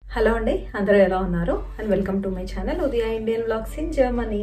Hello అండి, అందరూ ఎలా ఉన్నారు? And welcome to my channel Udaya Indian vlogs in Germany.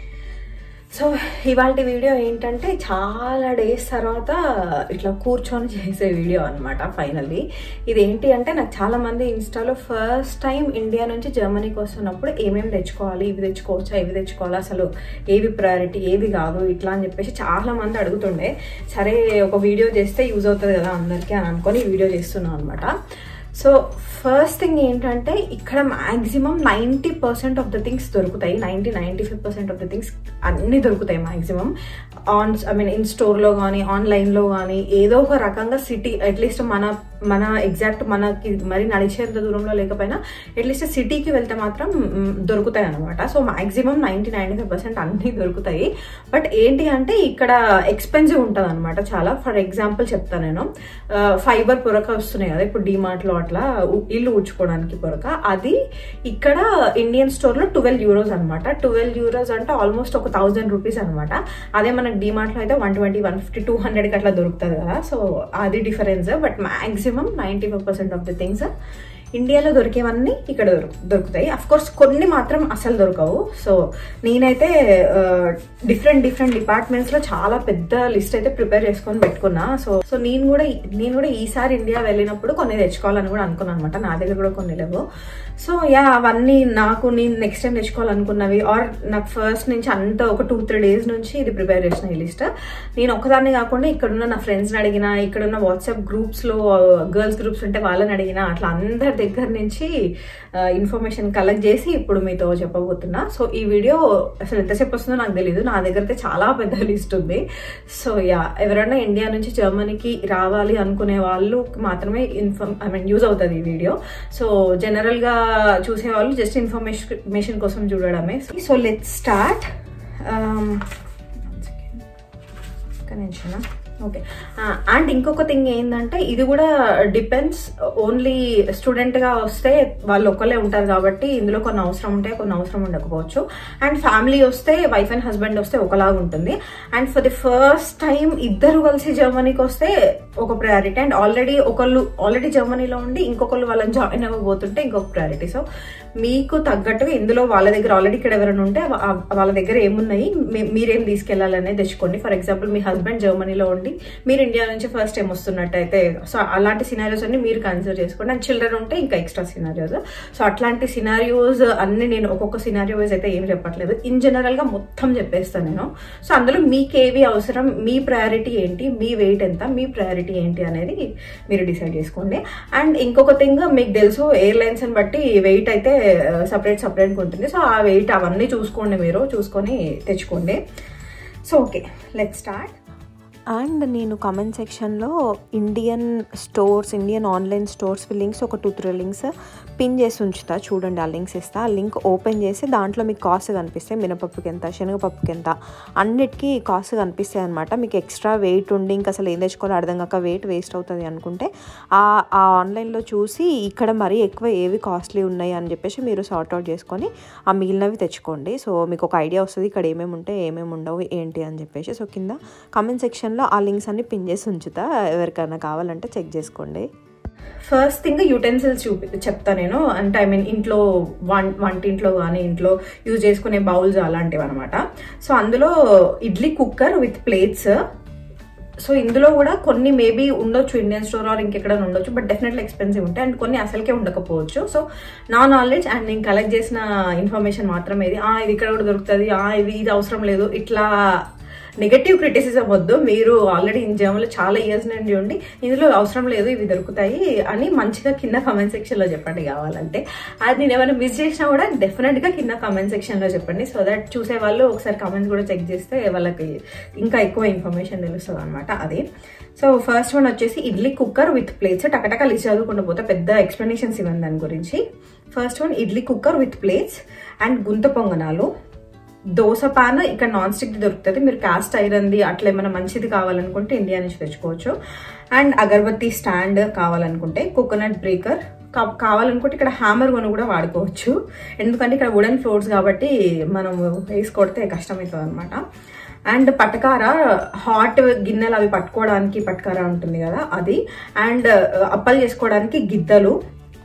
So ఇవాళ వీడియో ఏంటంటే చాలా డేస్ తర్వాత ఇట్లా కూర్చొని చేసే వీడియో అనమాట. ఫైనల్లీ ఇదేంటి అంటే, నాకు చాలా మంది ఇన్స్టాలో ఫస్ట్ టైం ఇండియా నుంచి జర్మనీకి వస్తున్నప్పుడు ఏమేమి తెచ్చుకోవాలి, ఇవి తెచ్చుకోవచ్చా, ఇవి తెచ్చుకోవాలా, అసలు ఏవి ప్రయారిటీ ఏవి కాదు ఇట్లా అని చెప్పేసి చాలా మంది అడుగుతుండే. సరే ఒక వీడియో చేస్తే యూజ్ అవుతుంది కదా అందరికీ అని అనుకొని ఈ వీడియో చేస్తున్నాను అనమాట. సో ఫస్ట్ థింగ్ ఏంటంటే, ఇక్కడ మ్యాక్సిమం 90% ఆఫ్ ద థింగ్స్ దొరుకుతాయి. 95% ఆఫ్ ద థింగ్స్ అన్నీ దొరుకుతాయి మ్యాక్సిమం. ఇన్ స్టోర్లో కానీ ఆన్లైన్లో కానీ ఏదో ఒక రకంగా సిటీ అట్లీస్ట్ మన ఎగ్జాక్ట్ మనకి మరి నడిచేంత దూరంలో లేకపోయినా అట్లీస్ట్ సిటీకి వెళ్తే మాత్రం దొరుకుతాయి అనమాట. సో మ్యాక్సిమం 90-95% అన్నీ దొరుకుతాయి. బట్ ఏంటి అంటే ఇక్కడ ఎక్స్పెన్సివ్ ఉంటుంది అనమాట చాలా. ఫర్ ఎగ్జాంపుల్ చెప్తాను నేను, ఫైబర్ పొరక వస్తున్నాయి కదా ఇప్పుడు డిమార్ట్లో, అట్లా ఇల్లు ఊడ్చుకోవడానికి పొరక, అది ఇక్కడ ఇండియన్ స్టోర్లో 12 euros అనమాట. 12 euros అంటే ఆల్మోస్ట్ ఒక 1000 rupees అనమాట. అదే మనకి డిమార్ట్లో అయితే 120, 150, 200కి అట్లా దొరుకుతుంది కదా. సో అది difference. But maximum 95% of the things ఇండియాలో దొరికేవన్నీ ఇక్కడ దొరుకుతాయి. అఫ్ కోర్స్ కొన్ని మాత్రం అసలు దొరకవు. సో నేనైతే డిఫరెంట్ డిపార్ట్మెంట్స్లో చాలా పెద్ద లిస్ట్ అయితే ప్రిపేర్ చేసుకొని పెట్టుకున్నా. సో నేను కూడా ఈసారి ఇండియా వెళ్ళినప్పుడు కొన్ని తెచ్చుకోవాలని కూడా అనుకున్నాను అనమాట. నా దగ్గర కూడా కొన్ని లేవు. సో అవన్నీ నేను నెక్స్ట్ టైం తెచ్చుకోవాలనుకున్నవి, ఆర్ నాకు ఫస్ట్ నుంచి అంతా ఒక 2-3 days నుంచి ఇది ప్రిపేర్ చేసిన ఈ లిస్ట్. నేను ఒక్కదాన్ని కాకుండా ఇక్కడున్న నా ఫ్రెండ్స్ని అడిగినా, ఇక్కడున్న వాట్సాప్ గ్రూప్స్లో గర్ల్స్ గ్రూప్స్ ఉంటే వాళ్ళని అడిగినా, అట్లా అందరి దగ్గర నుంచి ఇన్ఫర్మేషన్ కలెక్ట్ చేసి ఇప్పుడు మీతో చెప్పబోతున్నా. సో ఈ వీడియో అసలు ఎంతసేపు వస్తుందో నాకు తెలీదు. నా దగ్గర అయితే చాలా పెద్ద లిస్ట్ ఉంది. సో ఎవరైనా ఇండియా నుంచి జర్మనీకి రావాలి అనుకునే వాళ్ళు మాత్రమే యూజ్ అవుతుంది ఈ వీడియో. సో జనరల్ గా చూసే వాళ్ళు జస్ట్ ఇన్ఫర్మేషన్ కోసం చూడడమే. So let's start. Okay. And ఇంకొక థింగ్ ఏంటంటే, ఇది కూడా డిపెండ్స్, ఓన్లీ స్టూడెంట్గా వస్తే వాళ్ళు ఒక్కళ్ళే ఉంటారు కాబట్టి ఇందులో కొన్ని అవసరం ఉంటాయి, కొన్ని అవసరం ఉండకపోవచ్చు. అండ్ ఫ్యామిలీ వస్తే, వైఫ్ అండ్ హస్బెండ్ వస్తే ఒకలాగా ఉంటుంది. And for the first time ఇద్దరు కలిసి జర్మనీకి వస్తే ఒక ప్రయారిటీ. అండ్ ఆల్రెడీ జర్మనీలో ఉండి ఇంకొకళ్ళు వాళ్ళని జాయిన్ అవ్వబోతుంటే ఇంకొక ప్రయారిటీ. సో మీకు తగ్గట్టుగా ఇందులో వాళ్ళ దగ్గర ఆల్రెడీ ఇక్కడ ఎవరైనా ఉంటే వాళ్ళ దగ్గర ఏమున్నాయి, మీరేం తీసుకెళ్లాలనేది తెచ్చుకోండి. ఫర్ ఎగ్జాంపుల్ మీ హస్బెండ్ జర్మనీలో ఉండి మీరు ఇండియా నుంచి ఫస్ట్ టైం వస్తున్నట్టయితే, సో అలాంటి సినారియోస్ అన్ని మీరు కన్సిడర్ చేసుకోండి. అండ్ చిల్డ్రన్ ఉంటే ఇంకా ఎక్స్ట్రా సినారియోస్. సో అట్లాంటి సినారియోస్ అన్ని నేను ఒక్కొక్క సినారియో వైజ్ అయితే ఏం చెప్పట్లేదు, ఇన్ జనరల్ గా మొత్తం చెప్పేస్తాను నేను. సో అందులో మీకేవి అవసరం, మీ ప్రయారిటీ ఏంటి, మీ వెయిట్ ఎంత, మీ ప్రయారిటీ ఏంటి అనేది మీరు డిసైడ్ చేసుకోండి. అండ్ ఇంకొక థింగ్, మీకు తెలుసు ఎయిర్లైన్స్ అని బట్టి వెయిట్ అయితే సపరేట్గా ఉంటుంది. సో ఆ వెయిట్ అవన్నీ చూసుకొని తెచ్చుకోండి. So okay, let's start. And నేను కామెంట్ సెక్షన్లో ఇండియన్ ఆన్లైన్ స్టోర్స్ లింక్స్ ఒక 2-3 లింక్స్ పిన్ చేసి ఉంచుతా, చూడండి. ఆ లింక్స్ ఇస్తా. ఆ లింక్ ఓపెన్ చేసి దాంట్లో మీకు కాస్ట్ కనిపిస్తాయి. మినపప్పుకి ఎంత, శనగపప్పుకి ఎంత, అన్నిటికీ కాస్ట్ కనిపిస్తాయి అనమాట. మీకు ఎక్స్ట్రా వెయిట్ ఉండి ఇంకా అసలు ఏం తెచ్చుకోవాలో అర్థం కాక వెయిట్ వేస్ట్ అవుతుంది అనుకుంటే ఆ ఆన్లైన్లో చూసి ఇక్కడ మరీ ఎక్కువ ఏవి కాస్ట్లీ ఉన్నాయి అని చెప్పేసి మీరు సార్ట్అవుట్ చేసుకొని ఆ మిగిలినవి తెచ్చుకోండి. సో మీకు ఒక ఐడియా వస్తుంది ఇక్కడ ఏమేమి ఉంటాయి, ఏమేమి ఉండవు ఏంటి అని చెప్పేసి. సో కింద కామెంట్ సెక్షన్లో ఆ లింక్స్ అన్ని పిన్ చేసి ఉంచుతా, ఎవరికైనా కావాలంటే చెక్ చేసుకోండి. ఫస్ట్ థింగ్ యూటెన్సిల్స్ చెప్తా నేను. అంటే ఇంట్లో వంటింట్లో కానీ ఇంట్లో యూజ్ చేసుకునే బౌల్స్ అలాంటివి అనమాట. సో అందులో idli cooker with plates. So ఇందులో కూడా కొన్ని మేబీ ఉండొచ్చు ఇండియన్ స్టోర్ ఆర్ ఇంకెక్కడైనా ఉండొచ్చు, బట్ డెఫినెట్లీ ఎక్స్పెన్సివ్ ఉంటాయి. అండ్ కొన్ని అసలుకే ఉండకపోవచ్చు. సో నా నాలెడ్జ్ అండ్ నేను కలెక్ట్ చేసిన ఇన్ఫర్మేషన్ మాత్రమే ఇది ఇక్కడ కూడా దొరుకుతుంది, ఇది అవసరం లేదు, ఇట్లా నెగటివ్ క్రిటిసిజం వద్దు. మీరు ఆల్రెడీ జర్మనీలో చాలా ఇయర్స్ నుండి ఉండి ఇందులో అవసరం లేదు, ఇవి దొరుకుతాయి అని మంచిగా కింద కామెంట్ సెక్షన్లో చెప్పండి. కావాలంటే అది నేను ఏమైనా మిస్ చేసినా కూడా డెఫినెట్గా కింద కామెంట్ సెక్షన్లో చెప్పండి. సో దట్ చూసే వాళ్ళు ఒకసారి కామెంట్స్ కూడా చెక్ చేస్తే వాళ్ళకి ఇంకా ఎక్కువ ఇన్ఫర్మేషన్ తెలుస్తుంది అనమాట. అది. సో ఫస్ట్ వన్ వచ్చేసి ఇడ్లీ కుక్కర్ విత్ ప్లేట్స్. టకటక లిస్ట్ చదువుకుంటూ పోతే పెద్ద ఎక్స్ప్లెనేషన్స్ ఇవ్వండి దాని గురించి. First one idli cooker with plates and గుంత పొంగనాలు. దోశ పాన్ ఇక్కడ నాన్ స్టిక్ దొరుకుతుంది. మీరు కాస్ట్ ఐరన్ది అట్లా ఏమైనా మంచిది కావాలనుకుంటే ఇండియా నుంచి తెచ్చుకోవచ్చు. అండ్ అగరబత్తి స్టాండ్ కావాలనుకుంటే, కోకోనట్ బ్రేకర్ కావాలనుకుంటే ఇక్కడ హ్యామర్ కొని కూడా వాడుకోవచ్చు. ఎందుకంటే ఇక్కడ వుడెన్ ఫ్లోర్స్ కాబట్టి మనం వేసి కొడితే కష్టమవుతుంది అనమాట. అండ్ పటకార, హాట్ గిన్నెలు అవి పట్టుకోవడానికి పటకార ఉంటుంది కదా అది. అండ్ అప్పలు చేసుకోవడానికి గిద్దలు.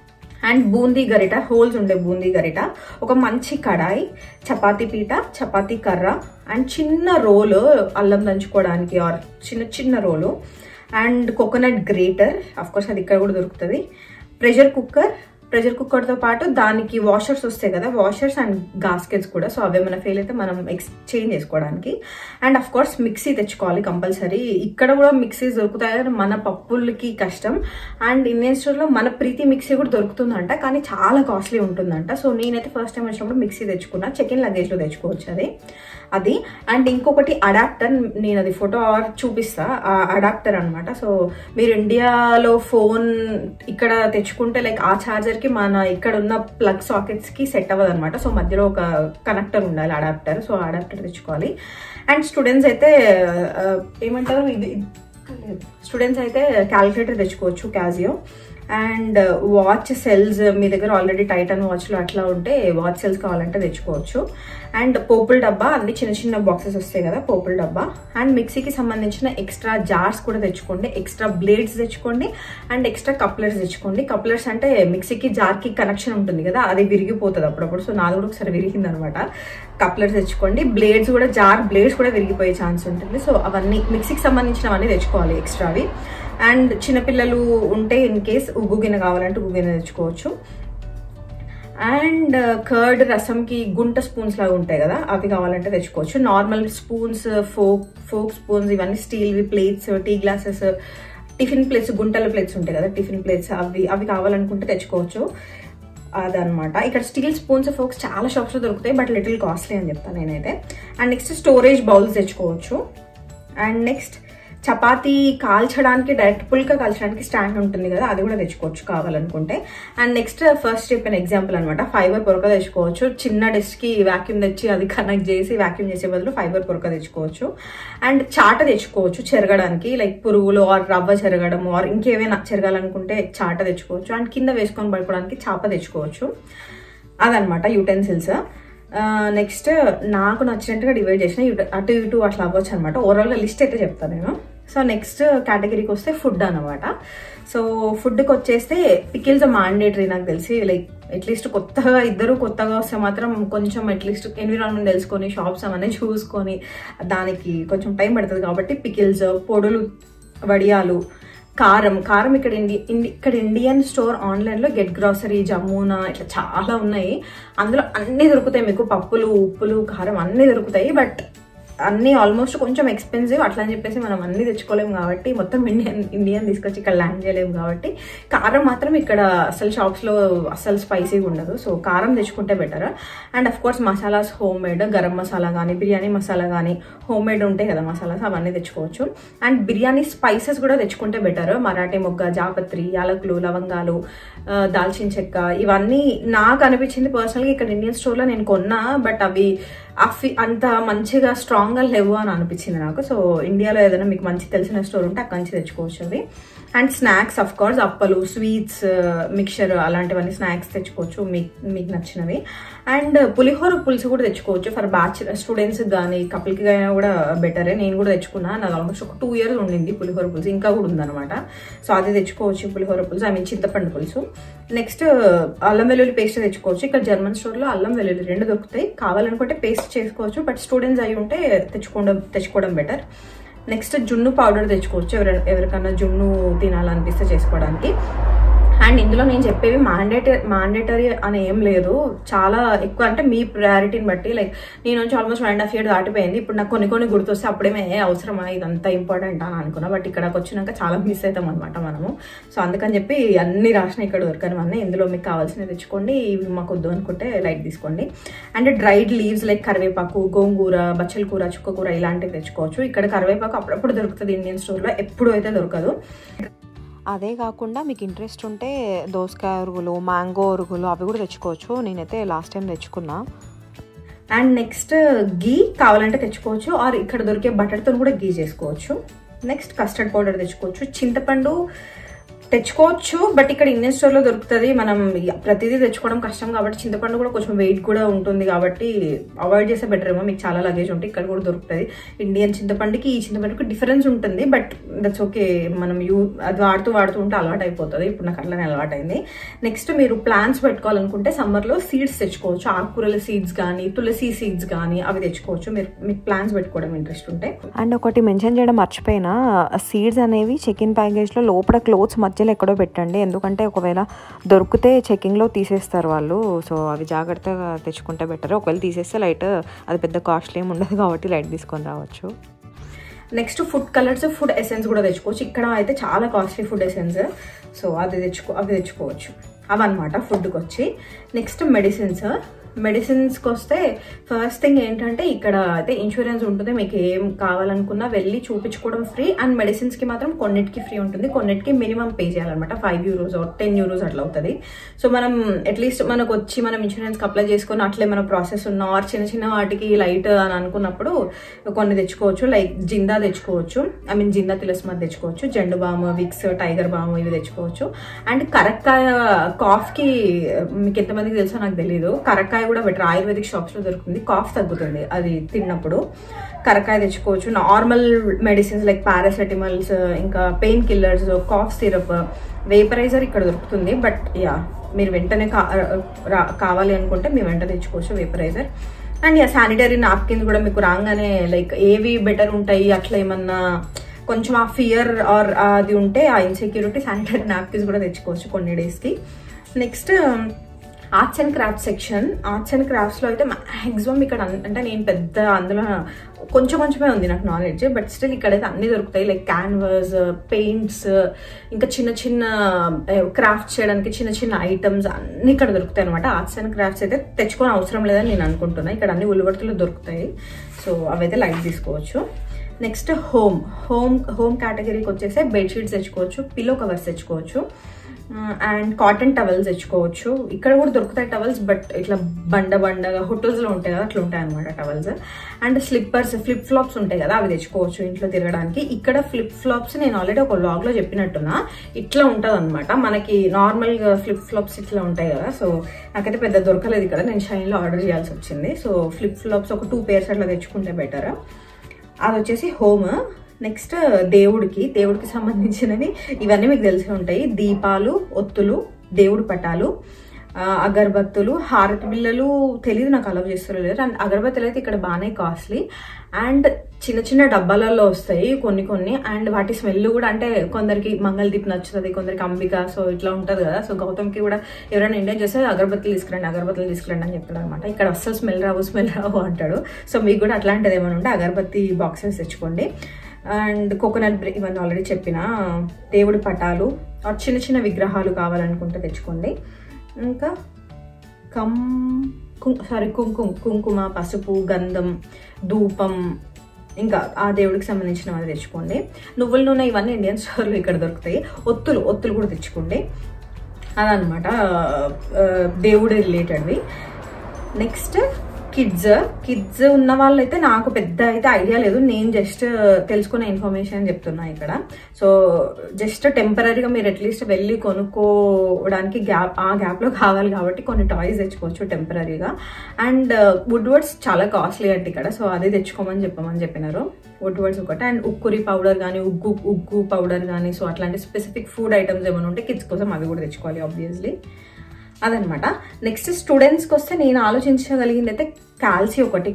అండ్ బూందీ గరిట, హోల్స్ ఉండే బూందీ గరిట, ఒక మంచి కడాయి, చపాతీ పీట, చపాతీ కర్ర, అండ్ చిన్న రోలు అల్లం దంచుకోవడానికి ఆర్ చిన్న రోలు, and coconut grater, of course అది ఇక్కడ కూడా దొరుకుతుంది, ప్రెషర్ కుక్కర్తో పాటు దానికి వాషర్స్ వస్తాయి కదా, వాషర్స్ అండ్ గాస్కెట్స్ కూడా. సో అవి ఏమైనా ఫెయిల్ అయితే మనం ఎక్స్చేంజ్ చేసుకోవడానికి. అండ్ అఫ్ కోర్స్ మిక్సీ తెచ్చుకోవాలి కంపల్సరీ. ఇక్కడ కూడా మిక్సీస్ దొరుకుతాయి కానీ మన పప్పులకి కష్టం. అండ్ ఇండియన్ స్టోర్లో మన ప్రీతి మిక్సీ కూడా దొరుకుతుందంట, కానీ చాలా కాస్ట్లీ ఉంటుందంట. సో నేనైతే ఫస్ట్ టైం వచ్చినప్పుడు మిక్సీ తెచ్చుకున్నా, చెక్ ఇన్ లగేజ్లో తెచ్చుకోవచ్చు అది. అండ్ ఇంకొకటి అడాప్టర్, నేను అది ఫోటో చూపిస్తా, ఆ అడాప్టర్ అనమాట. సో మీరు ఇండియాలో ఫోన్ ఇక్కడ తెచ్చుకుంటే లైక్ ఆ ఛార్జర్కి మన ఇక్కడ ఉన్న ప్లగ్ సాకెట్స్కి సెట్ అవ్వదు అనమాట. సో మధ్యలో ఒక కనెక్టర్ ఉండాలి, అడాప్టర్. సో అడాప్టర్ తెచ్చుకోవాలి. అండ్ స్టూడెంట్స్ అయితే ఏమంటారు, స్టూడెంట్స్ అయితే క్యాలిక్యులేటర్ తెచ్చుకోవచ్చు, క్యాజియో. అండ్ వాచ్ సెల్స్ మీ దగ్గర ఆల్రెడీ టైటన్ వాచ్లు అట్లా ఉంటే వాచ్ సెల్స్ కావాలంటే తెచ్చుకోవచ్చు. అండ్ పోపుల డబ్బా, అన్ని చిన్న బాక్సెస్ వస్తాయి కదా, పోపుల డబ్బా. అండ్ మిక్సీకి సంబంధించిన ఎక్స్ట్రా జార్స్ కూడా తెచ్చుకోండి, ఎక్స్ట్రా బ్లేడ్స్ తెచ్చుకోండి, అండ్ ఎక్స్ట్రా కప్లర్స్ తెచ్చుకోండి. కప్లర్స్ అంటే మిక్సీకి జార్కి కనెక్షన్ ఉంటుంది కదా, అది విరిగిపోతుంది అప్పుడప్పుడు. సో నాది కూడా ఒకసారి విరిగింది అనమాట. కప్లర్స్ తెచ్చుకోండి. బ్లేడ్స్ కూడా, జార్ బ్లేడ్స్ కూడా విరిగిపోయే ఛాన్స్ ఉంటుంది. సో అవన్నీ మిక్సీకి సంబంధించినవన్నీ తెచ్చుకోవాలి ఎక్స్ట్రావి. అండ్ చిన్నపిల్లలు ఉంటే ఇన్ కేస్ ఉగ్గు గిన్నె కావాలంటే ఉగ్గు గిన్నె తెచ్చుకోవచ్చు. అండ్ కర్డ్ రసంకి గుంట స్పూన్స్ లాగా ఉంటాయి కదా, అవి కావాలంటే తెచ్చుకోవచ్చు. నార్మల్ స్పూన్స్, ఫోక్ స్పూన్స్, ఇవన్నీ స్టీల్వి, plates, tea glasses, tiffin plates, గుంటల ప్లేట్స్ ఉంటాయి కదా, టిఫిన్ ప్లేట్స్, అవి కావాలనుకుంటే తెచ్చుకోవచ్చు. అదనమాట. ఇక్కడ స్టీల్ స్పూన్స్, ఫోక్స్ చాలా షాప్స్లో దొరుకుతాయి, బట్ లిటిల్ కాస్ట్లీ అని చెప్తాను నేనైతే. అండ్ నెక్స్ట్ స్టోరేజ్ బౌల్స్ తెచ్చుకోవచ్చు. అండ్ నెక్స్ట్ చపాతీ కాల్చడానికి, డైరెక్ట్ పుల్కా కాల్చడానికి స్టాండ్ ఉంటుంది కదా, అది కూడా తెచ్చుకోవచ్చు కావాలనుకుంటే. అండ్ నెక్స్ట్ ఫస్ట్ చెప్పిన ఎగ్జాంపుల్ అనమాట, ఫైబర్ పొరక తెచ్చుకోవచ్చు. చిన్న డెస్క్కి వాక్యూమ్ తెచ్చి అది కనెక్ట్ చేసి వాక్యూమ్ చేసే బదులు ఫైబర్ పొరక తెచ్చుకోవచ్చు. అండ్ చాట తెచ్చుకోవచ్చు చెరగడానికి, లైక్ పురుగులు ఆర్ రవ్వ చెరగడం ఆర్ ఇంకేమైనా చెరగాలనుకుంటే చాట తెచ్చుకోవచ్చు. అండ్ కింద వేసుకొని పడుకోవడానికి చాప తెచ్చుకోవచ్చు. అదనమాట యూటెన్సిల్స్. నెక్స్ట్ నాకు నచ్చినట్టుగా డివైడ్ చేసిన, అటు ఇటు అట్లా అవ్వచ్చు అనమాట. ఓవరాల్గా లిస్ట్ అయితే చెప్తాను నేను. సో నెక్స్ట్ కేటగిరీకి వస్తే ఫుడ్ అనమాట. సో ఫుడ్కి వచ్చేస్తే పికిల్స్ మ్యాండేటరీ నాకు తెలిసి, లైక్ అట్లీస్ట్ ఇద్దరు కొత్తగా వస్తే మాత్రం కొంచెం అట్లీస్ట్ ఎన్విరాన్మెంట్ తెలుసుకొని షాప్స్ అవన్నీ చూసుకొని దానికి కొంచెం టైం పడుతుంది కాబట్టి పికిల్స్, పొడులు, వడియాలు, కారం ఇక్కడ ఇండియన్ స్టోర్ ఆన్లైన్లో గెట్ గ్రాసరీ, జమునా ఇట్లా చాలా ఉన్నాయి. అందులో అన్నీ దొరుకుతాయి మీకు, పప్పులు, ఉప్పులు, కారం అన్నీ దొరుకుతాయి. బట్ అన్నీ ఆల్మోస్ట్ కొంచెం ఎక్స్పెన్సివ్, అట్లా అని చెప్పేసి మనం అన్నీ తెచ్చుకోలేము కాబట్టి, మొత్తం ఇండియన్ తీసుకొచ్చి ఇక్కడ ల్యాండ్ చేయలేము కాబట్టి కారం మాత్రం ఇక్కడ అసలు షాప్స్లో అసలు స్పైసీగా ఉండదు. సో కారం తెచ్చుకుంటే better. And of course masalas home made, garam masala కానీ బిర్యానీ మసాలా కానీ హోమ్ మేడ్ ఉంటాయి కదా మసాలాస్, అవన్నీ తెచ్చుకోవచ్చు. అండ్ బిర్యానీ స్పైసెస్ కూడా తెచ్చుకుంటే బెటర్. మరాఠీ మొగ్గ, జాపత్రి, యాలకులు, లవంగాలు, దాల్చిన చెక్క, ఇవన్నీ నాకు అనిపించింది పర్సనల్గా ఇక్కడ ఇండియన్ స్టోర్లో నేను కొన్నా, బట్ అవి అంత మంచిగా స్ట్రాంగ్గా లేవు అని అనిపించింది నాకు. సో ఇండియాలో ఏదైనా మీకు మంచి తెలిసిన స్టోర్ ఉంటే అక్కడి నుంచి తెచ్చుకోవచ్చు అవి. అండ్ స్నాక్స్ అఫ్ కోర్స్ అప్పలు, స్వీట్స్, మిక్చర్ అలాంటివన్నీ స్నాక్స్ తెచ్చుకోవచ్చు మీకు నచ్చినవి. అండ్ పులిహోర పులుసు కూడా తెచ్చుకోవచ్చు ఫర్ బ్యాచ్ స్టూడెంట్స్ కానీ కపుల్కి అయినా కూడా బెటరే. నేను కూడా తెచ్చుకున్నా, నాకు ఆల్మోస్ట్ ఒక 2 years ఉండింది పులిహోర పులుసు, ఇంకా కూడా ఉందన్నమాట. సో అది తెచ్చుకోవచ్చు పులిహోర పులుసు, చింతపండు పులుసు. నెక్స్ట్ అల్లం వెల్లుల్లి పేస్ట్ తెచ్చుకోవచ్చు. ఇక్కడ జర్మన్ స్టోర్లో అల్లం వెల్లుల్లి 2 దొరుకుతాయి, కావాలనుకుంటే పేస్ట్ చేసుకోవచ్చు. బట్ స్టూడెంట్స్ అయి ఉంటే తెచ్చుకోవడం బెటర్. నెక్స్ట్ జున్ను పౌడర్ తెచ్చుకోవచ్చు ఎవరికన్నా జున్ను తినాలనిపిస్తే చేసుకోవడానికి. అండ్ ఇందులో నేను చెప్పేవి మ్యాండేటరీ అని ఏం లేదు, చాలా ఎక్కువ అంటే మీ ప్రయారిటీని బట్టి. లైక్ నేను నుంచి ఆల్మోస్ట్ 1.5 years దాటిపోయింది, ఇప్పుడు నాకు కొన్ని గుర్తొస్తే అప్పుడేమే అవసరమా ఇదంతా ఇంపార్టెంట్ అని అనుకున్నా. బట్ ఇక్కడికి వచ్చినాక చాలా మిస్ అవుతాం అనమాట మనము. సో అందుకని చెప్పి అన్ని రాసిన ఇక్కడ దొరకనివన్నీ ఇందులో మీకు కావాల్సినవి తెచ్చుకోండి, ఇవి మాకు వద్దు అనుకుంటే లైట్ తీసుకోండి. అండ్ డ్రైడ్ లీవ్స్ లైక్ కరివేపాకు, గోంగూర, బచ్చల కూర, చుక్కకూర ఇలాంటివి తెచ్చుకోవచ్చు. ఇక్కడ కరివేపాకు అప్పుడప్పుడు దొరుకుతుంది ఇండియన్ స్టోర్లో, ఎప్పుడు అయితే దొరకదు. అదే కాకుండా మీకు ఇంట్రెస్ట్ ఉంటే దోసకాయ ఉరుగులు, మ్యాంగో ఉరుగులు అవి కూడా తెచ్చుకోవచ్చు. నేనైతే లాస్ట్ టైం తెచ్చుకున్నా. అండ్ నెక్స్ట్ గీ కావాలంటే తెచ్చుకోవచ్చు, ఆర్ ఇక్కడ దొరికే బటర్తో కూడా గీ చేసుకోవచ్చు. నెక్స్ట్ కస్టర్డ్ పౌడర్ తెచ్చుకోవచ్చు. చింతపండు తెచ్చుకోవచ్చు, బట్ ఇక్కడ ఇండియన్ స్టోర్లో దొరుకుతుంది. మనం ప్రతిదీ తెచ్చుకోవడం కష్టం కాబట్టి చింతపండు కూడా కొంచెం వెయిట్ కూడా ఉంటుంది కాబట్టి అవాయిడ్ చేస్తే బెటర్ ఏమో. మీకు చాలా లగేజ్ ఉంటే ఇక్కడ కూడా దొరుకుతుంది. ఇండియన్ చింతపండుకి ఈ చింతపండుకి డిఫరెన్స్ ఉంటుంది, బట్ దట్స్ ఓకే. మనం అది వాడుతూ ఉంటే అలవాటు అయిపోతుంది. ఇప్పుడు నాకు అట్లానే అలవాటు అయింది. నెక్స్ట్ మీరు ప్లాంట్స్ పెట్టుకోవాలనుకుంటే సమ్మర్లో సీడ్స్ తెచ్చుకోవచ్చు. ఆకుకూరల సీడ్స్ కానీ తులసి సీడ్స్ కానీ అవి తెచ్చుకోవచ్చు మీకు ప్లాంట్స్ పెట్టుకోవడం ఇంట్రెస్ట్ ఉంటే. అండ్ ఒకటి మెన్షన్ చేయడం మర్చిపోయినా, సీడ్స్ అనేవి చెక్-ఇన్ ప్యాకేజ్లో లోపల క్లోత్స్ మధ్యలో ఎక్కడో పెట్టండి, ఎందుకంటే ఒకవేళ దొరికితే చెకింగ్లో తీసేస్తారు వాళ్ళు. సో అవి జాగ్రత్తగా తెచ్చుకుంటే బెటర్. ఒకవేళ తీసేస్తే లైట్, అది పెద్ద కాస్ట్లీ ఏమి ఉండదు కాబట్టి లైట్ తీసుకొని రావచ్చు. Next food colours, food essence కూడా తెచ్చుకోవచ్చు. ఇక్కడ అయితే చాలా కాస్ట్లీ ఫుడ్ ఎసెన్స్, సో అవి తెచ్చుకోవచ్చు. అవన్నమాట ఫుడ్కి వచ్చి. నెక్స్ట్ మెడిసిన్స్కి వస్తే ఫస్ట్ థింగ్ ఏంటంటే ఇక్కడ అయితే ఇన్సూరెన్స్ ఉంటుంది. మీకు ఏం కావాలనుకున్నా వెళ్ళి చూపించుకోవడం ఫ్రీ. అండ్ మెడిసిన్స్కి మాత్రం కొన్నిటికి ఫ్రీ ఉంటుంది, కొన్నిటికి మినిమం పే చేయాలన్నమాట. 5 euros or 10 euros అట్లా అవుతుంది. సో మనం అట్లీస్ట్ మనకు వచ్చి మనం ఇన్సూరెన్స్కి అప్లై చేసుకొని అట్లే మన ప్రాసెస్ ఉన్న ఆర్ చిన్న వాటికి లైట్ అని అనుకున్నప్పుడు కొన్ని తెచ్చుకోవచ్చు. లైక్ జిందా తెచ్చుకోవచ్చు, జిందా తిలస్మాత్ తెచ్చుకోవచ్చు, Zandu balm, Vicks, Tiger Balm ఇవి తెచ్చుకోవచ్చు. అండ్ కరక్కాయ కాఫ్కి మీకు ఎంతమందికి తెలుసో నాకు తెలియదు, కరక్కాయ కూడా బెటర్. ఆయుర్వేదిక్ షాప్స్లో దొరుకుతుంది, కాఫ్ తగ్గుతుంది అది తిన్నప్పుడు. కరక్కాయ తెచ్చుకోవచ్చు. నార్మల్ మెడిసిన్స్ లైక్ పారాసెటమాల్స్, ఇంకా pain killers, cough syrup, vaporiser ఇక్కడ దొరుకుతుంది. బట్ మీరు వెంటనే కావాలి అనుకుంటే మేము వెంటనే తెచ్చుకోవచ్చు వేపరైజర్. అండ్ శానిటరీ నాప్కిన్స్ కూడా మీకు రాగానే లైక్ ఏవి బెటర్ ఉంటాయి అట్లా ఏమన్నా కొంచెం ఆ ఫియర్ ఆర్ అది ఉంటే, ఆ ఇన్సెక్యూరిటీ, శానిటరీ నాప్కిన్స్ కూడా తెచ్చుకోవచ్చు కొన్ని డేస్కి. Next arts and crafts section. Arts and క్రాఫ్ట్స్లో అయితే మ్యాక్సిమం ఇక్కడ అంటే నేను పెద్ద అందులో కొంచెమే ఉంది నాకు నాలెడ్జ్, బట్ స్టిల్ ఇక్కడైతే అన్నీ దొరుకుతాయి. లైక్ క్యాన్వాస్, పెయింట్స్, ఇంకా చిన్న క్రాఫ్ట్ చేయడానికి చిన్న ఐటమ్స్ అన్నీ ఇక్కడ దొరుకుతాయి అనమాట. ఆర్ట్స్ అండ్ క్రాఫ్ట్స్ అయితే తెచ్చుకొని అవసరం లేదని నేను అనుకుంటున్నా. ఇక్కడ అన్ని ఉల్లిగడ్డలు దొరుకుతాయి, సో అవైతే లైట్ తీసుకోవచ్చు. నెక్స్ట్ హోమ్ కేటగిరీకి వచ్చేసి బెడ్షీట్స్ తెచ్చుకోవచ్చు, పిల్లో కవర్స్ తెచ్చుకోవచ్చు, అండ్ కాటన్ టవల్స్ తెచ్చుకోవచ్చు. ఇక్కడ కూడా దొరుకుతాయి టవల్స్, బట్ ఇట్లా బండగా హోటల్స్లో ఉంటాయి కదా అట్లా ఉంటాయి అనమాట towels. And slippers, flip flops ఉంటాయి కదా అవి తెచ్చుకోవచ్చు ఇంట్లో తిరగడానికి. ఇక్కడ ఫ్లిప్ ఫ్లాప్స్ నేను ఆల్రెడీ ఒక వ్లాగ్లో చెప్పినట్టున్నా ఇట్లా ఉంటుంది అనమాట. మనకి నార్మల్గా ఫ్లిప్ ఫ్లాప్స్ ఇట్లా ఉంటాయి కదా, సో నాకైతే పెద్ద దొరకలేదు ఇక్కడ, నేను షైన్లో ఆర్డర్ చేయాల్సి వచ్చింది. సో ఫ్లిప్ ఫ్లాప్స్ ఒక 2 pairs అట్లా తెచ్చుకుంటే బెటర్. అది వచ్చేసి హోమ్. నెక్స్ట్ దేవుడికి సంబంధించినవి ఇవన్నీ మీకు తెలిసి ఉంటాయి. దీపాలు, ఒత్తులు, దేవుడి పటాలు, అగరబత్తులు, హారతి బిళ్ళలు తెలియదు నాకు అలౌ చేస్తారో లేదు. అండ్ అగరబత్తులు అయితే ఇక్కడ బాగానే కాస్ట్లీ. అండ్ చిన్న డబ్బాలలో వస్తాయి కొన్ని. అండ్ వాటి స్మెల్ కూడా అంటే కొందరికి మంగళదీప్ నచ్చుతుంది, కొందరికి అంబిక, సో ఇట్లా ఉంటుంది కదా. సో గౌతమ్కి కూడా ఎవరైనా ఇండియన్ చేస్తే అగరబత్తులు తీసుకురండి అని చెప్తాడు అనమాట. ఇక్కడ అస్సలు స్మెల్ రావు అంటాడు. సో మీకు కూడా అట్లాంటిది ఏమైనా ఉంటే అగరబత్తి బాక్సెస్ తెచ్చుకోండి. అండ్ కోకోనట్ బ్రేక్ ఇవన్నీ ఆల్రెడీ చెప్పిన. దేవుడి పటాలు, చిన్న విగ్రహాలు కావాలనుకుంటే తెచ్చుకోండి. ఇంకా కుంకుమ, పసుపు, గంధం, ధూపం, ఇంకా ఆ దేవుడికి సంబంధించిన వాళ్ళు తెచ్చుకోండి. నువ్వుల నూనె ఇవన్నీ ఇండియన్ స్టోర్లో ఇక్కడ దొరుకుతాయి. ఒత్తులు కూడా తెచ్చుకోండి. అదనమాట దేవుడి రిలేటెడ్వి. నెక్స్ట్ కిడ్స్ ఉన్న వాళ్ళైతే నాకు పెద్ద అయితే ఐడియా లేదు, నేను జస్ట్ తెలుసుకునే ఇన్ఫర్మేషన్ చెప్తున్నా ఇక్కడ. సో జస్ట్ టెంపరీగా మీరు అట్లీస్ట్ వెళ్ళి కొనుక్కోవడానికి ఆ గ్యాప్లో కావాలి కాబట్టి కొన్ని టాయ్స్ తెచ్చుకోవచ్చు టెంపరీగా. అండ్ వుడ్ వర్డ్స్ చాలా కాస్ట్లీ అంటే ఇక్కడ, సో అదే తెచ్చుకోమని చెప్పినారు. వుడ్ వర్డ్స్ ఒకటి. అండ్ ఉక్కురి పౌడర్ కానీ ఉగ్గు పౌడర్ కానీ, సో అట్లాంటి స్పెసిఫిక్ ఫుడ్ ఐటమ్స్ ఏమైనా ఉంటే కిడ్స్ కోసం అవి కూడా తెచ్చుకోవాలి ఆబ్వియస్లీ. అదనమాట. నెక్స్ట్ స్టూడెంట్స్కి వస్తే నేను ఆలోచించగలిగింది అయితే కాల్సీ ఒకటి,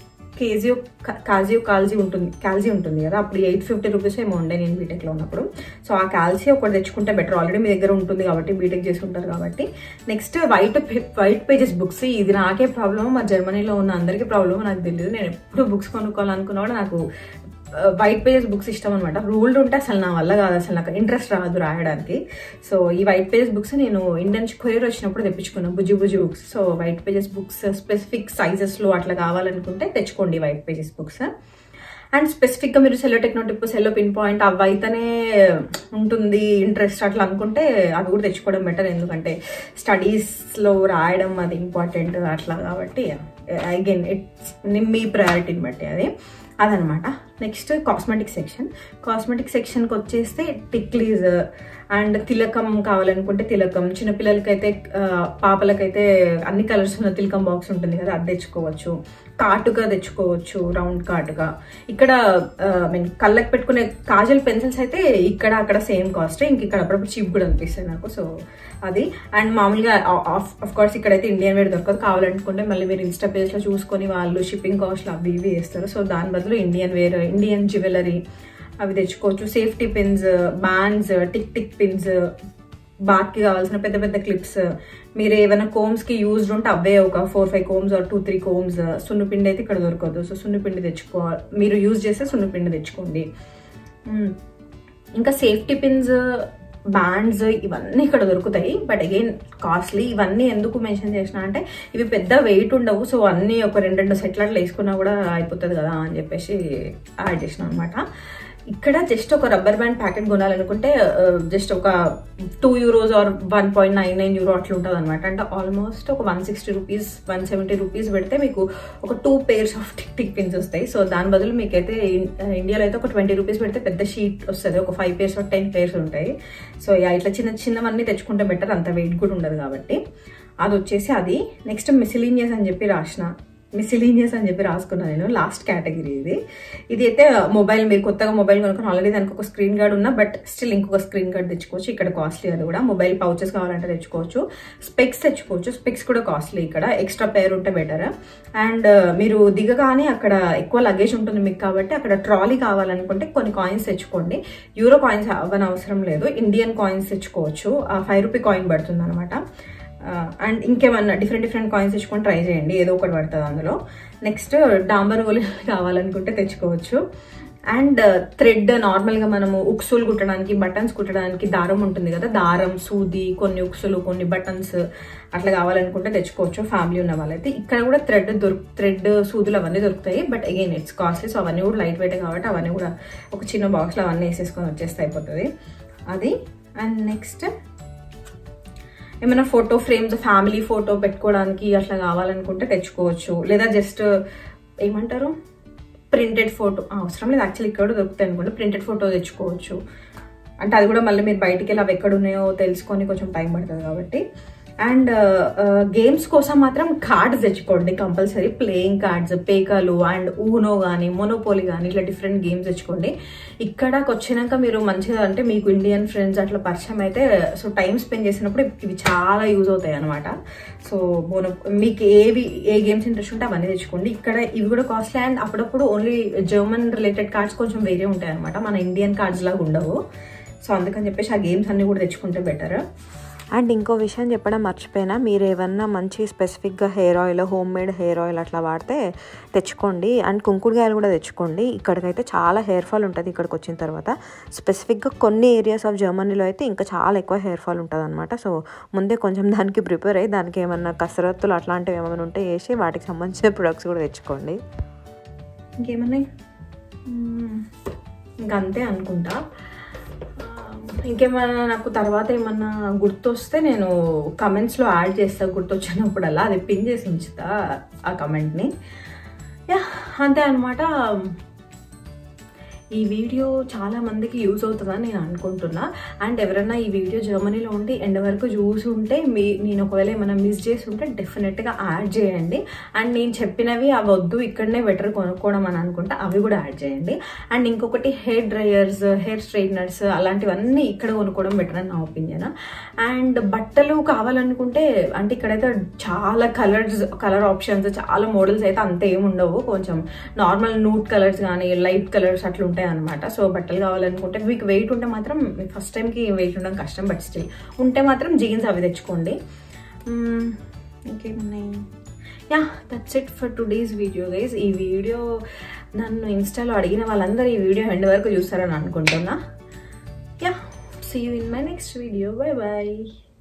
కాల్సీ ఉంటుంది కదా, అప్పుడు 850 రూపీస్ ఏమో ఉండే నేను బీటెక్లో ఉన్నప్పుడు. సో ఆ కాల్సీ ఒకటి తెచ్చుకుంటే బెటర్, ఆల్రెడీ మీ దగ్గర ఉంటుంది కాబట్టి బీటెక్ చేసుకుంటారు కాబట్టి. Next white pages books. ఇది నాకే ప్రాబ్లమ్, మా జర్మనీలో ఉన్న అందరికీ ప్రాబ్లమ్ నాకు తెలియదు. నేను ఎప్పుడు బుక్స్ కొనుక్కోవాలనుకున్నా కూడా నాకు వైట్ పేజెస్ బుక్స్ ఇష్టం అనమాట. రూల్డ్ ఉంటే అసలు నా వల్ల కాదు, అసలు నాకు ఇంట్రెస్ట్ రాదు రాయడానికి. సో ఈ వైట్ పేజెస్ బుక్స్ నేను ఇండియన్ కొరియర్ వచ్చినప్పుడు తెప్పించుకున్నాను, బుజ్జి books. So white pages books specific సైజెస్లో అట్లా కావాలనుకుంటే తెచ్చుకోండి వైట్ పేజెస్ బుక్స్. అండ్ స్పెసిఫిక్గా మీరు సెల్లో టెక్నోటిప్, సెల్లో పిన్ పాయింట్ అవి అయితేనే ఉంటుంది ఇంట్రెస్ట్ అట్లా అనుకుంటే అవి కూడా తెచ్చుకోవడం బెటర్, ఎందుకంటే స్టడీస్లో రాయడం అది ఇంపార్టెంట్ అట్లా కాబట్టి. అగైన్ ఇట్స్ మీ ప్రయారిటీని బట్టి అదనమాట. నెక్స్ట్ కాస్మెటిక్ సెక్షన్కి వచ్చేస్తే టిక్లీస్, అండ్ తిలకం కావాలనుకుంటే తిలకం, చిన్నపిల్లలకైతే పాపలకైతే అన్ని కలర్స్ ఉన్న తిలకం బాక్స్ ఉంటుంది కదా, అది తెచ్చుకోవచ్చు. కాటుగా తెచ్చుకోవచ్చు, రౌండ్ కాటుగా. ఇక్కడ మీన్ కళ్ళకి పెట్టుకునే కాజల్ పెన్సిల్స్ అయితే ఇక్కడ అక్కడ సేమ్ కాస్ట్, ఇంక ఇక్కడ అప్పుడప్పుడు చీప్ కూడా అనిపిస్తాయి నాకు. సో అది. అండ్ మామూలుగా ఆఫ్ కోర్స్ ఇక్కడైతే ఇండియన్ వేర్ దొరకదు, కావాలనుకుంటే మళ్ళీ మీరు ఇన్స్టా పేజ్లో చూసుకొని వాళ్ళు షిప్పింగ్ కాస్ట్లు అవి ఇవి వేస్తారు. సో దాని బదులు ఇండియన్ వేర్, ఇండియన్ జ్యువెలరీ అవి తెచ్చుకోవచ్చు. Safety pins, bands, tick pins, బాత్కి కావాల్సిన పెద్ద పెద్ద క్లిప్స్, మీరు ఏమైనా కోమ్స్కి యూజ్డ్ ఉంటే అవే ఒక 4-5 కోమ్స్ ఆర్ 2-3 కోమ్స్. సున్నుపిండి అయితే ఇక్కడ దొరకదు, సో సున్నుపిండి తెచ్చుకోవాలి. మీరు యూజ్ చేస్తే సున్నుపిండి తెచ్చుకోండి. ఇంకా సేఫ్టీ పిన్స్, బ్యాండ్స్ ఇవన్నీ ఇక్కడ దొరుకుతాయి, బట్ అగైన్ కాస్ట్లీ. ఇవన్నీ ఎందుకు మెన్షన్ చేసిన అంటే ఇవి పెద్ద వెయిట్ ఉండవు, సో అన్నీ ఒక 2 సెట్లు అట్లా వేసుకున్నా కూడా అయిపోతుంది కదా అని చెప్పేసి యాడ్ చేసిన అనమాట. ఇక్కడ జస్ట్ ఒక రబ్బర్ బ్యాండ్ ప్యాకెట్ కొనాలనుకుంటే జస్ట్ ఒక €2 ఆర్ €1.99 అట్లా ఉంటుంది అనమాట. అంటే ఆల్మోస్ట్ ఒక 160 రూపీస్ 170 రూపీస్ పెడితే మీకు ఒక 2 pairs ఆఫ్ టిక్ పిన్స్ వస్తాయి. సో దాని బదులు మీకైతే ఇండియాలో అయితే ఒక 20 రూపీస్ పెడితే పెద్ద షీట్ వస్తుంది, ఒక 5 pairs ఆర్ 10 pairs ఉంటాయి. సో ఇట్లా చిన్నవన్నీ తెచ్చుకుంటే బెటర్, అంత వెయిట్ కూడా ఉండదు కాబట్టి. అది వచ్చేసి అది. నెక్స్ట్ మిసిలీనియస్ అని చెప్పి రాసుకున్నాను నేను. లాస్ట్ కేటగిరీ ఇది అయితే మొబైల్. మీరు కొత్తగా మొబైల్ కొనుక్కొని ఆల్రెడీ దానికి ఒక స్క్రీన్ గార్డ్ ఉన్నా, బట్ స్టిల్ ఇంకొక స్క్రీన్ గార్డ్ తెచ్చుకోవచ్చు. ఇక్కడ కాస్ట్లీ అది కూడా. మొబైల్ పౌచెస్ కావాలంటే తెచ్చుకోవచ్చు. స్పెక్స్ తెచ్చుకోవచ్చు, స్పెక్స్ కూడా కాస్ట్లీ ఇక్కడ. ఎక్స్ట్రా పేర్ ఉంటే బెటర్. అండ్ మీరు దిగగానే అక్కడ ఎక్కువ లగేజ్ ఉంటుంది మీకు, కాబట్టి అక్కడ ట్రాలీ కావాలనుకుంటే కొన్ని కాయిన్స్ తెచ్చుకోండి. యూరో కాయిన్స్ అవ్వని అవసరం లేదు, ఇండియన్ కాయిన్స్ తెచ్చుకోవచ్చు. ₹5 కాయిన్ పడుతుంది అనమాట. అండ్ ఇంకేమన్నా డిఫరెంట్ కాయిన్స్ తెచ్చుకొని ట్రై చేయండి, ఏదో ఒకటి పడుతుంది అందులో. నెక్స్ట్ డాంబర్ గోళీ కావాలనుకుంటే తెచ్చుకోవచ్చు. అండ్ థ్రెడ్, నార్మల్గా మనము ఉక్సులు కుట్టడానికి, బటన్స్ కుట్టడానికి దారం ఉంటుంది కదా, దారం, సూది, కొన్ని ఉక్సులు, కొన్ని బటన్స్ అట్లా కావాలనుకుంటే తెచ్చుకోవచ్చు ఫ్యామిలీ ఉన్న వాళ్ళైతే. ఇక్కడ కూడా థ్రెడ్ సూదులు అవన్నీ దొరుకుతాయి, but again it's costly. So అవన్నీ కూడా లైట్ వెయిట్ కాబట్టి అవన్నీ కూడా ఒక చిన్న బాక్స్లో అవన్నీ వేసేసుకొని వచ్చేస్తే అయిపోతుంది అది. అండ్ నెక్స్ట్ ఏమైనా ఫోటో ఫ్రేమ్స్, ఫ్యామిలీ ఫోటో పెట్టుకోవడానికి అట్లా కావాలనుకుంటే తెచ్చుకోవచ్చు. లేదా జస్ట్ ఏమంటారు ప్రింటెడ్ ఫోటో అవసరం లేదు, యాక్చువల్లీ ఇక్కడ దొరుకుతాయి అనుకుంటే ప్రింటెడ్ ఫోటో తెచ్చుకోవచ్చు. అంటే అది కూడా మళ్ళీ మీరు బయటికి వెళ్ళి అవి ఎక్కడ ఉన్నాయో తెలుసుకొని కొంచెం టైం పడుతుంది కాబట్టి. అండ్ గేమ్స్ కోసం మాత్రం కార్డ్స్ తెచ్చుకోండి కంపల్సరీ. ప్లేయింగ్ కార్డ్స్, పేకాలు అండ్ ఊనో కానీ మోనోపోలీ కానీ ఇట్లా డిఫరెంట్ గేమ్స్ తెచ్చుకోండి. ఇక్కడికి వచ్చినాక మీరు మంచిగా అంటే మీకు ఇండియన్ ఫ్రెండ్స్ అట్లా పరిచయం అయితే, సో టైం స్పెండ్ చేసినప్పుడు ఇవి చాలా యూజ్ అవుతాయి అనమాట. సో మీకు ఏ గేమ్స్ ఇంట్రెస్ట్ ఉంటే అవన్నీ తెచ్చుకోండి. ఇక్కడ ఇవి కూడా కాస్ట్లీ. అండ్ అప్పుడప్పుడు ఓన్లీ జర్మన్ రిలేటెడ్ కార్డ్స్ కొంచెం వేరే ఉంటాయి అనమాట, మన ఇండియన్ కార్డ్స్ లాగా ఉండవు. సో అందుకని చెప్పేసి ఆ గేమ్స్ అన్ని కూడా తెచ్చుకుంటే బెటర్. అండ్ ఇంకో విషయం చెప్పడం మర్చిపోయినా, మీరు ఏమన్నా మంచి స్పెసిఫిక్గా hair oil, home made hair oil అట్లా వాడితే తెచ్చుకోండి. అండ్ కుంకుడుకాయలు కూడా తెచ్చుకోండి. ఇక్కడికైతే చాలా హెయిర్ ఫాల్ ఉంటుంది ఇక్కడికి వచ్చిన తర్వాత. స్పెసిఫిక్గా కొన్ని ఏరియాస్ ఆఫ్ జర్మనీలో అయితే ఇంకా చాలా ఎక్కువ హెయిర్ ఫాల్ ఉంటుంది అనమాట. సో ముందే కొంచెం దానికి ప్రిపేర్ అయ్యి, దానికి ఏమన్నా కసరత్తులు అట్లాంటివి ఏమైనా ఉంటే వేసి వాటికి సంబంధించిన ప్రొడక్ట్స్ కూడా తెచ్చుకోండి. ఇంకేమన్నాయి ఇంకంతే అనుకుంటా. ఇంకేమన్నా నాకు తర్వాత ఏమన్నా గుర్తొస్తే నేను కమెంట్స్లో యాడ్ చేస్తా, గుర్తొచ్చినప్పుడల్లా అది పిన్ చేసి ఉంచుతా ఆ కమెంట్ని. యా అంతే అనమాట. ఈ వీడియో చాలా మందికి యూజ్ అవుతుందని నేను అనుకుంటున్నా. అండ్ ఎవరైనా ఈ వీడియో జర్మనీలో ఉండి ఎండ్ వరకు చూసి ఉంటే నేను ఒకవేళ ఏమైనా మిస్ చేసి ఉంటే డెఫినెట్గా యాడ్ చేయండి. అండ్ నేను చెప్పినవి అవి వద్దు, ఇక్కడనే బెటర్ కొనుక్కోవడం అని అనుకుంటే అవి కూడా యాడ్ చేయండి. అండ్ ఇంకొకటి హెయిర్ డ్రైయర్స్, హెయిర్ స్ట్రైట్నర్స్ అలాంటివన్నీ ఇక్కడ కొనుక్కోవడం బెటర్ అని నా ఒపీనియన్. అండ్ బట్టలు కావాలనుకుంటే అంటే ఇక్కడైతే చాలా కలర్ ఆప్షన్స్, చాలా మోడల్స్ అయితే అంత ఏమి ఉండవు. కొంచెం నార్మల్ నూట్ కలర్స్ కానీ లైట్ కలర్స్ అట్లా ఉంటాయి అనమాట. సో బట్టలు కావాలనుకుంటే మీకు వెయిట్ ఉంటే మాత్రం, ఫస్ట్ టైంకి వెయిట్ ఉండడం కష్టం, బట్ స్టిల్ ఉంటే మాత్రం జీన్స్ అవి తెచ్చుకోండి. ఇంకేమున్నాయి? Yeah that's it for today's video guys. ఈ వీడియో నన్ను ఇన్స్టాలో అడిగిన వాళ్ళందరూ ఈ వీడియో ఎండ్ వరకు చూస్తారని అనుకుంటున్నా. Yeah see you in my next video. Bye bye.